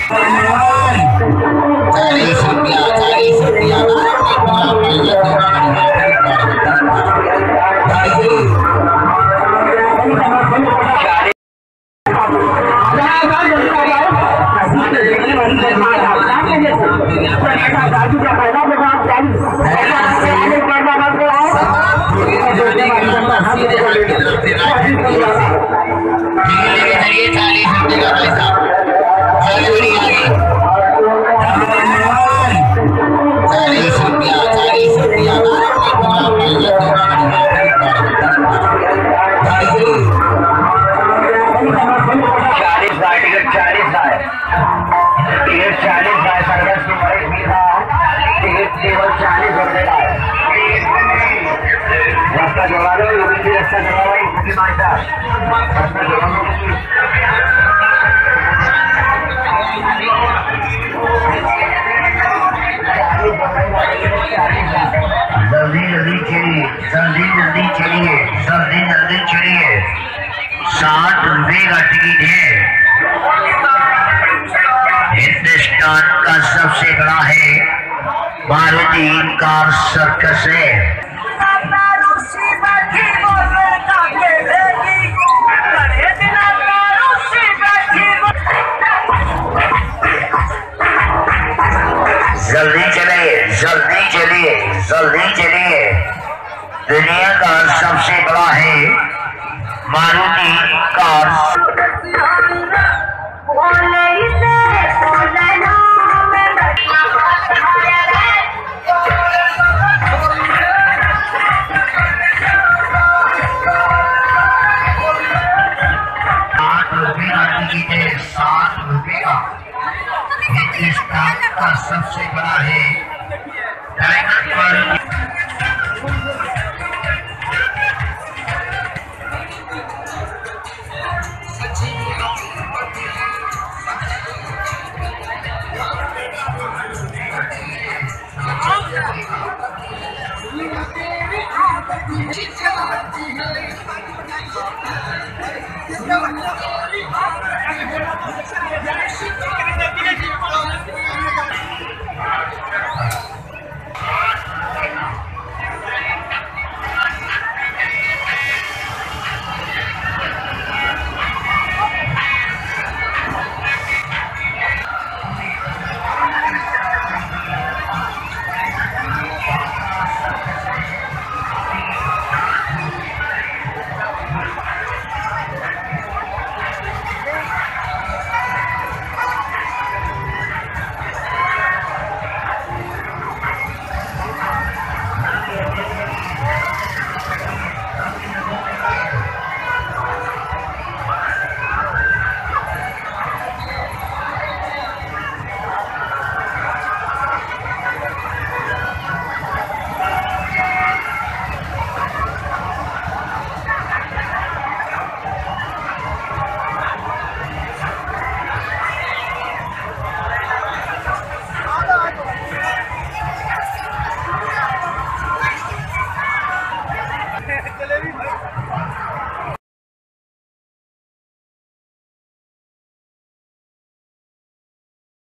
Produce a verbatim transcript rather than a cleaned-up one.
चालीस रुपया चालीस रुपया जल्दी जल्दी चलिए जल्दी जल्दी चलिए जल्दी जल्दी चलिए। साठ रुपए का टिकट है। हिंदुस्तान का सबसे बड़ा है मारुति कार सर्कस है। जल्दी चलिए जल्दी चलिए जल्दी चलिए। दुनिया का सबसे बड़ा है मारुति कार। साठ रुपये का टिकट है। साठ रुपये का हिंदुस्तान का सबसे बड़ा है डायमंड पर।